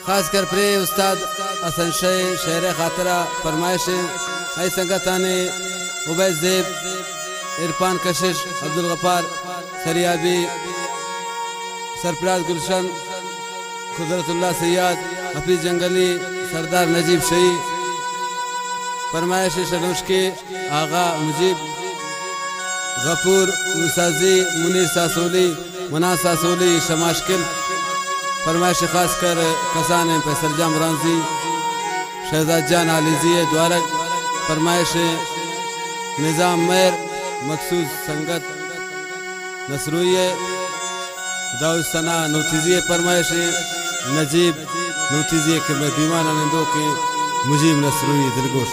खास कर प्रे उस्ताद हसन शेर खातरा फरमाइश आई संगताने उबैद ज़ेब इरफान कशिश अब्दुल गफ्फार सरियाबी सरफराज गुलशन कुदरतुल्लाह सैयद हफीज जंगली सरदार नजीब शही फरमाइश शनुश के आगा मुजीब गफूर मुसाजी मुनीर सासोली मना सासोली शमाशकिल फरमाइश खास कर कसान फैसल जाम रांजी शहजाद जान आलिजी द्वारक फरमाइश निज़ाम मैर मखसूस संगत नसरुई दाऊद सना नूतीजी फरमाइश नजीब नूतीजी के मैं दीवाना नंदो के मुजीब नसरुई दिलगोश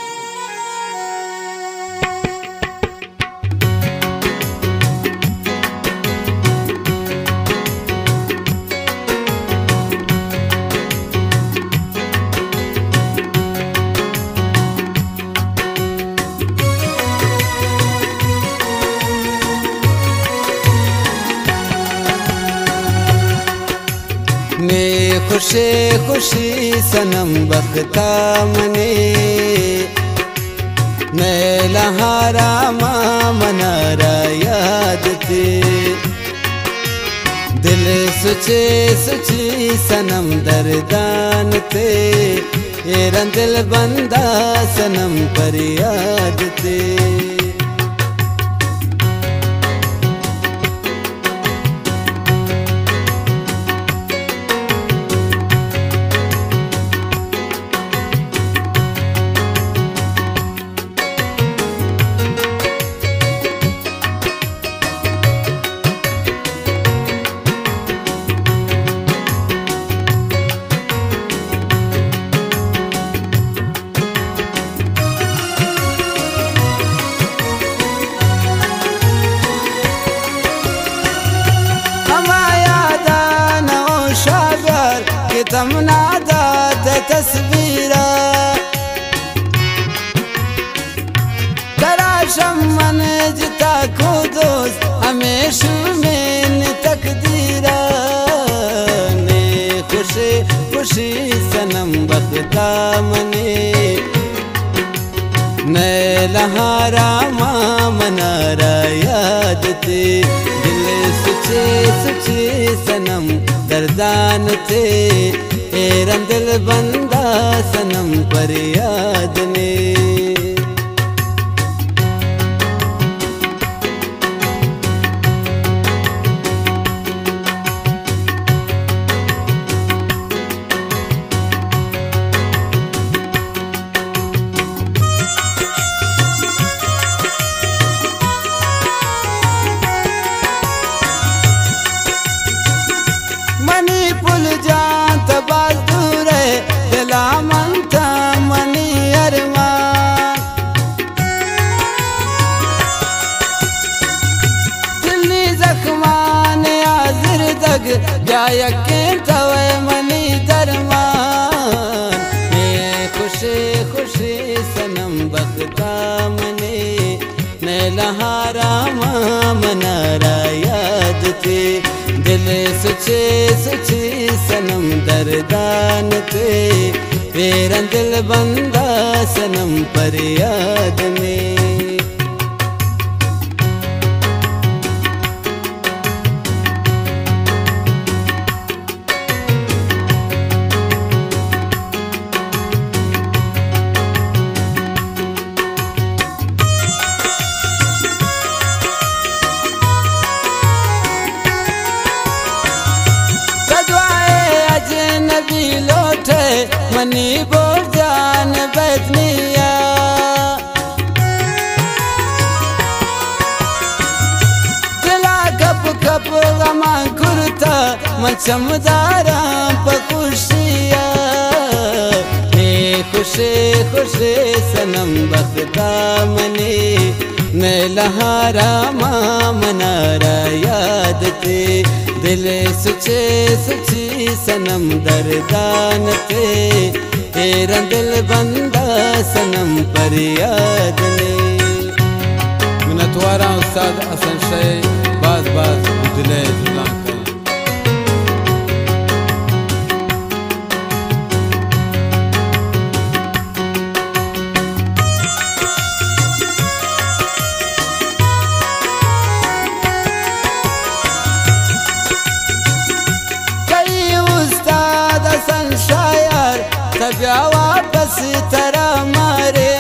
ने खुशी खुशी सनम बख्ता मने मैं लहारा मनारा याद थे दिल सुचे सुची सनम दर्दान थे एरन दिल बंदा सनम पर याद थे तमना दात तस्वीरा तराशम मन जिता को दोस्त हमेशा में तकदीरा ने खुशी खुशी सनम बख्ता मने मैं लहारा मनारा याद थे दिल सुचे सुचे सनम दर्दान थे एरन दिल बंदा सनम पर याद ने यकीन तवे मनी दरमान मैं खुशी खुशी सनम बख्ता मने मैं लहारा मनारा याद थे दिल सुचे सुची सनम दर्दान थे तेरा दिल बंदा सनम पर याद में मनी बोल जान बैठनिया दिला कप कप गमा कुर्ता मचमदारा पकुशिया हे खुशी खुशी सनम बख्ता मने मैं लहारा मनारा याद थे दिल सुचे सुची सनम दर्दान थे तेरा दिल बंदा सनम पर याद ने मिनतवारा उस्ताद हसन बाज बाज दिले जुलान तब्या वापस तरा मारे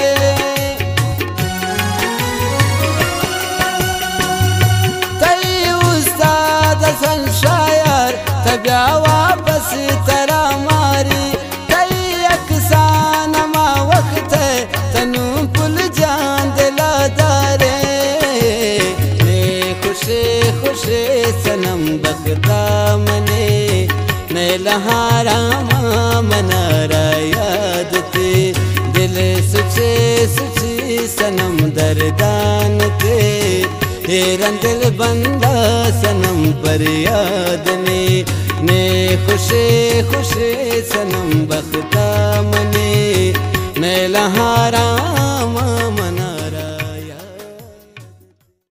तई उस्ताद हसन शायर तब्या वापस तरा मारी तई अक्सान मा वक्त तनु पुल जान दिला दारे खुशे खुशे सनम बखता मने लहारा मनारा याद ते दिल सुचे सुची सनम दरदान ते हेरन दिल बंदा सनम पर याद ने खुशे खुशे सनम बखता मने लहारा